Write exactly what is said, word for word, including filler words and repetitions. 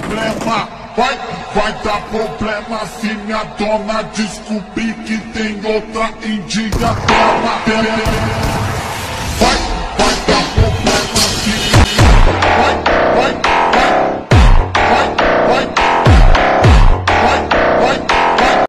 problema. Vai, vai dar problema se minha dona descobrir que tem outra em dia dela.